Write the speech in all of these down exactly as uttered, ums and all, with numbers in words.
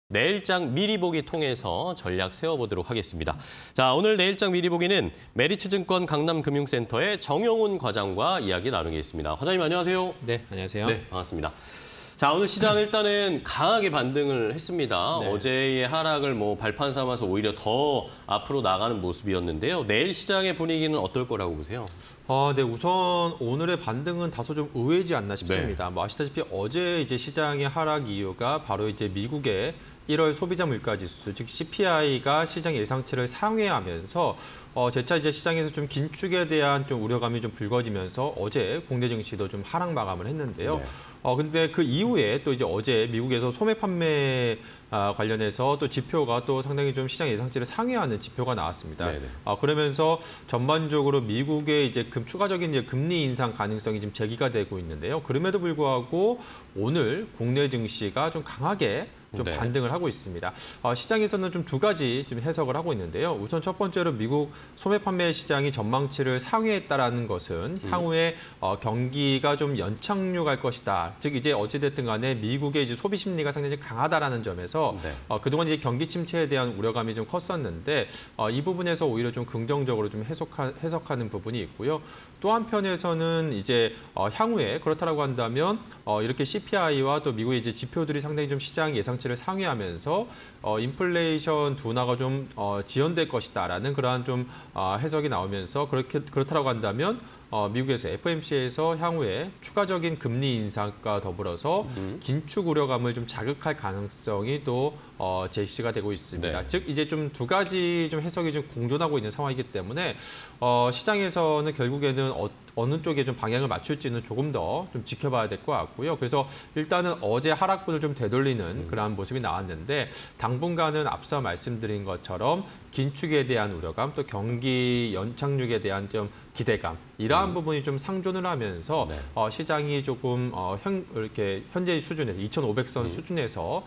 내일장 미리 보기 통해서 전략 세워보도록 하겠습니다. 자, 오늘 내일장 미리 보기는 메리츠증권 강남금융센터의 정용훈 과장과 이야기 나누겠습니다. 과장님 안녕하세요. 네, 안녕하세요. 네, 반갑습니다. 자, 오늘 시장 일단은 강하게 반등을 했습니다. 네. 어제의 하락을 뭐 발판 삼아서 오히려 더 앞으로 나가는 모습이었는데요. 내일 시장의 분위기는 어떨 거라고 보세요? 어, 네, 우선 오늘의 반등은 다소 좀 의외지 않나 싶습니다. 네. 뭐 아시다시피 어제 이제 시장의 하락 이유가 바로 이제 미국의 일월 소비자 물가 지수, 즉 씨피아이가 시장 예상치를 상회하면서 어, 재차 이제 시장에서 좀 긴축에 대한 좀 우려감이 좀 불거지면서 어제 국내 증시도 좀 하락 마감을 했는데요. 네. 어, 근데 그 이후에 또 이제 어제 미국에서 소매 판매 아, 관련해서 또 지표가 또 상당히 좀 시장 예상치를 상회하는 지표가 나왔습니다. 아, 그러면서 전반적으로 미국의 이제 금, 추가적인 이제 금리 인상 가능성이 지금 제기가 되고 있는데요. 그럼에도 불구하고 오늘 국내 증시가 좀 강하게 좀 네. 반등을 하고 있습니다. 어, 시장에서는 좀 두 가지 좀 해석을 하고 있는데요. 우선 첫 번째로 미국 소매 판매 시장이 전망치를 상회했다라는 것은 음. 향후에 어, 경기가 좀 연착륙할 것이다. 즉 이제 어찌됐든 간에 미국의 이제 소비 심리가 상당히 강하다라는 점에서 네. 어, 그동안 이제 경기 침체에 대한 우려감이 좀 컸었는데 어, 이 부분에서 오히려 좀 긍정적으로 좀 해석하, 해석하는 부분이 있고요. 또 한편에서는 이제 어, 향후에 그렇다라고 한다면 어, 이렇게 씨피아이와 또 미국의 이제 지표들이 상당히 좀 시장 예상치를 상회하면서 어, 인플레이션 둔화가 좀 어, 지연될 것이다라는 그러한 좀 어, 해석이 나오면서 그렇게 그렇다라고 한다면 어, 미국에서 에프오엠씨에서 향후에 추가적인 금리 인상과 더불어서 음. 긴축 우려감을 좀 자극할 가능성이 또 어, 제시가 되고 있습니다. 네. 즉 이제 좀 두 가지 좀 해석이 좀 공존하고 있는 상황이기 때문에 어, 시장에서는 결국에는 어, 어느 쪽에 좀 방향을 맞출지는 조금 더 좀 지켜봐야 될 것 같고요. 그래서 일단은 어제 하락분을 좀 되돌리는 음. 그러한 모습이 나왔는데 당분간은 앞서 말씀드린 것처럼 긴축에 대한 우려감, 또 경기 연착륙에 대한 좀 기대감 이러한 음. 부분이 좀 상존을 하면서 네. 어, 시장이 조금 어, 현, 이렇게 현재 수준에서 이천오백 선 음. 수준에서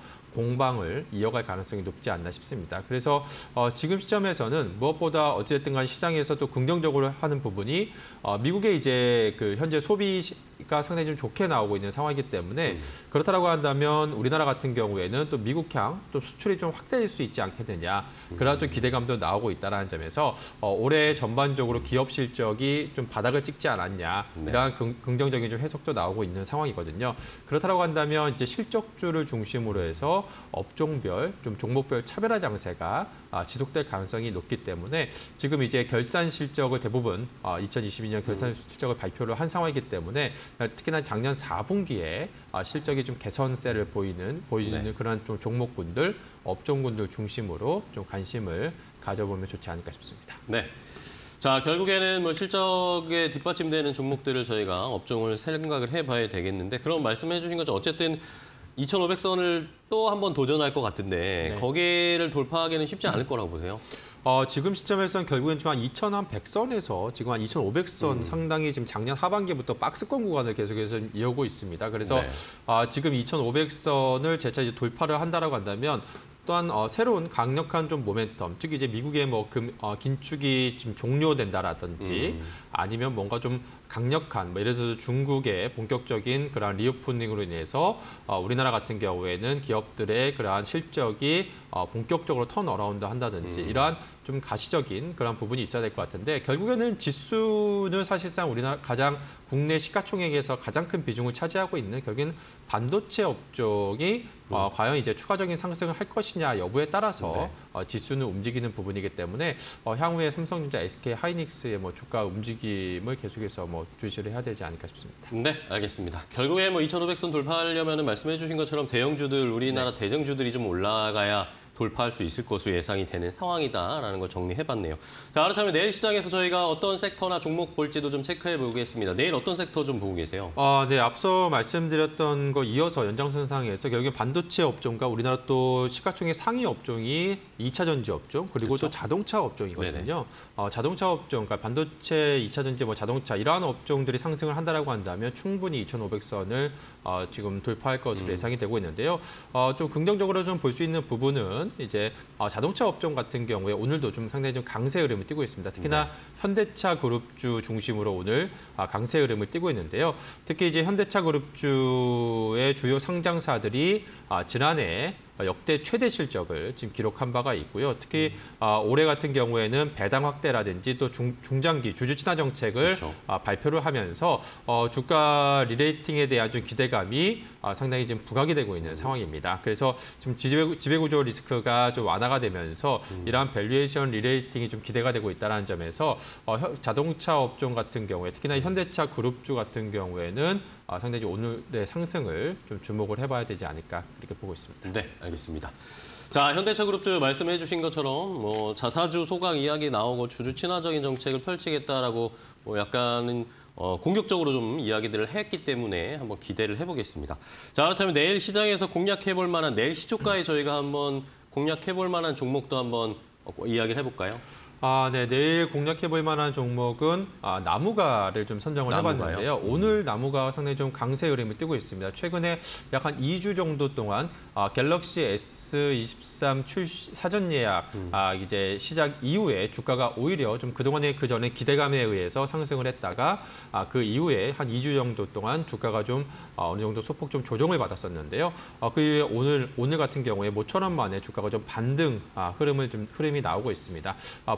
공방을 이어갈 가능성이 높지 않나 싶습니다. 그래서 어, 지금 시점에서는 무엇보다 어쨌든 간 시장에서 또 긍정적으로 하는 부분이 어, 미국의 이제 그 현재 소비가 상당히 좀 좋게 나오고 있는 상황이기 때문에 음. 그렇다라고 한다면 우리나라 같은 경우에는 또 미국향 또 수출이 좀 확대될 수 있지 않겠느냐 그런 좀 기대감도 나오고 있다는 점에서 어, 올해 전반적으로 기업 실적이 좀 바닥을 찍지 않았냐 네. 이러한 긍, 긍정적인 좀 해석도 나오고 있는 상황이거든요. 그렇다라고 한다면 이제 실적주를 중심으로 해서 업종별, 좀 종목별 차별화 장세가 지속될 가능성이 높기 때문에 지금 이제 결산 실적을 대부분 이천이십이 년 결산 실적을 발표를 한 상황이기 때문에 특히나 작년 사 분기에 실적이 좀 개선세를 보이는 보이는 네. 그런 좀 종목군들, 업종군들 중심으로 좀 관심을 가져보면 좋지 않을까 싶습니다. 네. 자, 결국에는 뭐 실적에 뒷받침되는 종목들을 저희가 업종을 생각을 해봐야 되겠는데 그런 말씀해 주신 것처럼 어쨌든 이천오백 선을 또 한 번 도전할 것 같은데 네. 거기를 돌파하기는 쉽지 않을 거라고 보세요. 어, 지금 시점에서는 결국엔 좀 한 이천백 선에서 지금 한 이천오백 선 음. 상당히 지금 작년 하반기부터 박스권 구간을 계속해서 이어오고 있습니다. 그래서 네. 아, 지금 이천오백 선을 재차 이제 돌파를 한다라고 한다면 또한 어, 새로운 강력한 좀 모멘텀, 즉 이제 미국의 뭐 금, 어, 긴축이 지금 종료된다라든지 음. 아니면 뭔가 좀 강력한, 뭐 예를 들어서 중국의 본격적인 그러한 리오프닝으로 인해서 어, 우리나라 같은 경우에는 기업들의 그러한 실적이 어, 본격적으로 턴어라운드 한다든지 음. 이러한 좀 가시적인 그런 부분이 있어야 될 것 같은데 결국에는 지수는 사실상 우리나라 가장 국내 시가총액에서 가장 큰 비중을 차지하고 있는 결국에는 반도체 업종이 음. 어, 과연 이제 추가적인 상승을 할 것이냐 여부에 따라서 네. 어, 지수는 움직이는 부분이기 때문에 어, 향후에 삼성전자, 에스케이 하이닉스의 뭐 주가 움직임을 계속해서 뭐 주시를 해야 되지 않을까 싶습니다. 네, 알겠습니다. 결국에 뭐 이천오백 선 돌파하려면 말씀해 주신 것처럼 대형주들, 우리나라 네. 대장주들이 좀 올라가야 돌파할 수 있을 것으로 예상이 되는 상황이다라는 걸 정리해봤네요. 자, 그렇다면 내일 시장에서 저희가 어떤 섹터나 종목 볼지도 좀 체크해 보겠습니다. 내일 어떤 섹터 좀 보고 계세요? 아, 네, 앞서 말씀드렸던 거 이어서 연장선상에서 결국엔 반도체 업종과 우리나라 또 시가총액 상위 업종이 이차 전지 업종 그리고 그렇죠? 또 자동차 업종이거든요. 어, 자동차 업종, 그러니까 반도체, 이차 전지, 뭐 자동차 이러한 업종들이 상승을 한다라고 한다면 충분히 이천오백 선을 어, 지금 돌파할 것으로 음. 예상이 되고 있는데요. 어, 좀 긍정적으로 좀 볼 수 있는 부분은 이제 어, 자동차 업종 같은 경우에 오늘도 좀 상당히 좀 강세 흐름을 띠고 있습니다. 특히나 네. 현대차 그룹주 중심으로 오늘 아, 강세 흐름을 띠고 있는데요. 특히 이제 현대차 그룹주의 주요 상장사들이 아, 지난해 역대 최대 실적을 지금 기록한 바가 있고요. 특히 아, 올해 같은 경우에는 배당 확대라든지 또 중, 중장기 주주 친화 정책을 그렇죠. 아, 발표를 하면서 어, 주가 리레이팅에 대한 좀 기대감이 아, 상당히 지금 부각이 되고 있는 상황입니다. 그래서 지금 지배, 지배구조 리스크가 좀 완화가 되면서 음. 이러한 밸류에이션 리레이팅이 좀 기대가 되고 있다는 점에서 어, 혀- 자동차 업종 같은 경우에 특히나 현대차 그룹주 같은 경우에는 아, 상당히 오늘의 상승을 좀 주목을 해봐야 되지 않을까 그렇게 보고 있습니다. 네, 알겠습니다. 자, 현대차그룹주 말씀해 주신 것처럼 뭐 자사주 소각 이야기 나오고 주주 친화적인 정책을 펼치겠다라고 뭐 약간은 어, 공격적으로 좀 이야기들을 했기 때문에 한번 기대를 해보겠습니다. 자, 그렇다면 내일 시장에서 공략해볼 만한 내일 시초가에 저희가 한번 공략해볼 만한 종목도 한번 어, 이야기를 해볼까요? 아, 네. 내일 공략해 볼 만한 종목은 아, 나무가를 좀 선정을 나무가요? 해봤는데요. 오늘 나무가 상당히 좀 강세 흐름을 띠고 있습니다. 최근에 약 한 이 주 정도 동안 아, 갤럭시 에스 이십삼 출시 사전 예약 음. 아, 이제 시작 이후에 주가가 오히려 좀 그동안에 그 전에 기대감에 의해서 상승을 했다가 아, 그 이후에 한 이 주 정도 동안 주가가 좀 아, 어느 정도 소폭 좀 조정을 받았었는데요. 아, 그 오늘 오늘 같은 경우에 뭐 천 원 만에 주가가 좀 반등 아, 흐름을 좀 흐름이 나오고 있습니다. 아,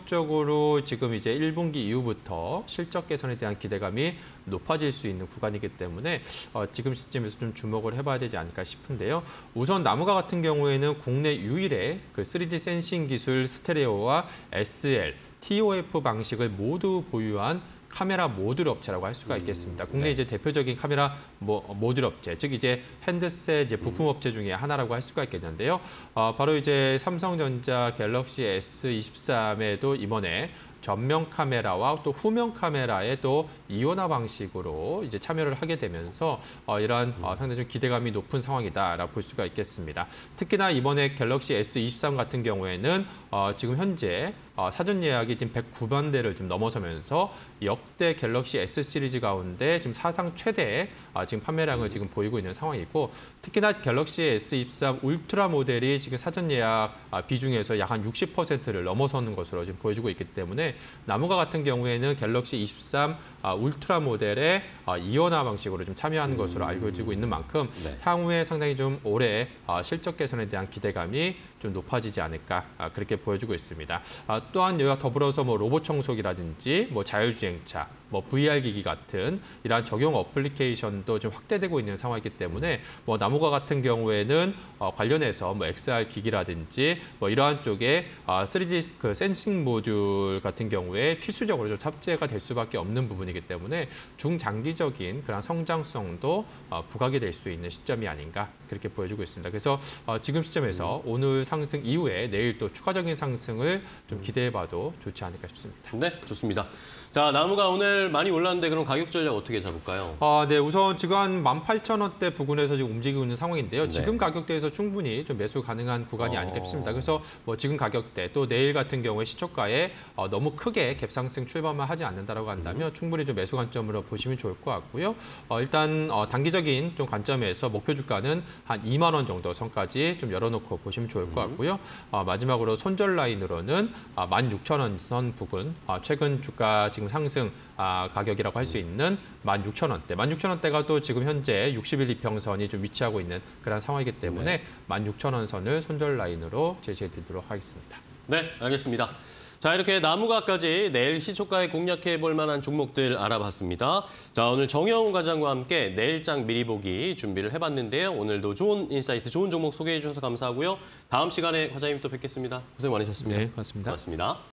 본격적으로 지금 이제 일 분기 이후부터 실적 개선에 대한 기대감이 높아질 수 있는 구간이기 때문에 어, 지금 시점에서 좀 주목을 해봐야 되지 않을까 싶은데요. 우선 나무가 같은 경우에는 국내 유일의 그 쓰리디 센싱 기술 스테레오와 에스엘, 티오에프 방식을 모두 보유한 카메라 모듈 업체라고 할 수가 있겠습니다. 국내 네. 이제 대표적인 카메라 모, 모듈 업체, 즉 이제 핸드셋 이제 부품 업체 중에 하나라고 할 수가 있겠는데요. 어, 바로 이제 삼성전자 갤럭시 에스 이십삼에도 이번에 전면 카메라와 또 후면 카메라에 또 이온화 방식으로 이제 참여를 하게 되면서 어, 이러한 어, 상당히 좀 기대감이 높은 상황이다라고 볼 수가 있겠습니다. 특히나 이번에 갤럭시 에스 이십삼 같은 경우에는 어, 지금 현재 어, 사전 예약이 지금 백구만 대를 좀 넘어서면서 역대 갤럭시 S 시리즈 가운데 지금 사상 최대의 어, 지금 판매량을 지금 보이고 있는 상황이고 특히나 갤럭시 에스 이십삼 울트라 모델이 지금 사전 예약 아, 비중에서 약 한 육십 퍼센트를 넘어서는 것으로 지금 보여주고 있기 때문에 나무가 같은 경우에는 갤럭시 이십삼 아, 울트라 모델의 아, 이온화 방식으로 좀 참여하는 것으로 알려지고 있는 만큼 네. 향후에 상당히 좀 올해 아, 실적 개선에 대한 기대감이 좀 높아지지 않을까 아, 그렇게 보여주고 있습니다. 아, 또한 여기와 더불어서 뭐 로봇 청소기라든지 뭐 자율주행차, 뭐 브이알 기기 같은 이러한 적용 어플리케이션도 좀 확대되고 있는 상황이기 때문에 뭐 나무가 같은 경우에는 어, 관련해서 뭐 엑스알 기기라든지 뭐 이러한 쪽에 아, 쓰리디 그 센싱 모듈 같은 경우에 필수적으로 좀 탑재가 될 수밖에 없는 부분이기 때문에 중장기적인 그런 성장성도 어, 부각이 될 수 있는 시점이 아닌가 그렇게 보여주고 있습니다. 그래서 어, 지금 시점에서 음. 오늘 상승 이후에 내일 또 추가적인 상승을 좀 기대해봐도 좋지 않을까 싶습니다. 네, 좋습니다. 자, 나무가 오늘 많이 올랐는데 그럼 가격 전략 어떻게 잡을까요? 아, 네, 우선 지금 한 만 팔천 원대 부근에서 지금 움직이고 있는 상황인데요. 네. 지금 가격대에서 충분히 좀 매수 가능한 구간이 어. 아닐까 싶습니다. 그래서 뭐 지금 가격대 또 내일 같은 경우에 시초가에 어, 너무 크게 갭상승 출발만 하지 않는다라고 한다면 음. 충분히 좀 매수 관점으로 보시면 좋을 것 같고요. 어, 일단 어, 단기적인 좀 관점에서 목표 주가는 한 이만 원 정도 선까지 좀 열어놓고 보시면 좋을 것 같고요. 어, 마지막으로 손절 라인으로는 어, 만 육천 원 선 부근, 어, 최근 주가 지금 상승 아, 가격이라고 할 수 있는 만 육천 원대. 만 육천 원대가 또 지금 현재 육십 일 이평선이 좀 위치하고 있는 그런 상황이기 때문에 네. 만 육천 원 선을 손절 라인으로 제시해 드리도록 하겠습니다. 네, 알겠습니다. 자, 이렇게 나무가까지 내일 시초가에 공략해 볼 만한 종목들 알아봤습니다. 자, 오늘 정영훈 과장과 함께 내일장 미리 보기 준비를 해봤는데요. 오늘도 좋은 인사이트, 좋은 종목 소개해 주셔서 감사하고요. 다음 시간에 과장님 또 뵙겠습니다. 고생 많으셨습니다. 네, 고맙습니다. 고맙습니다.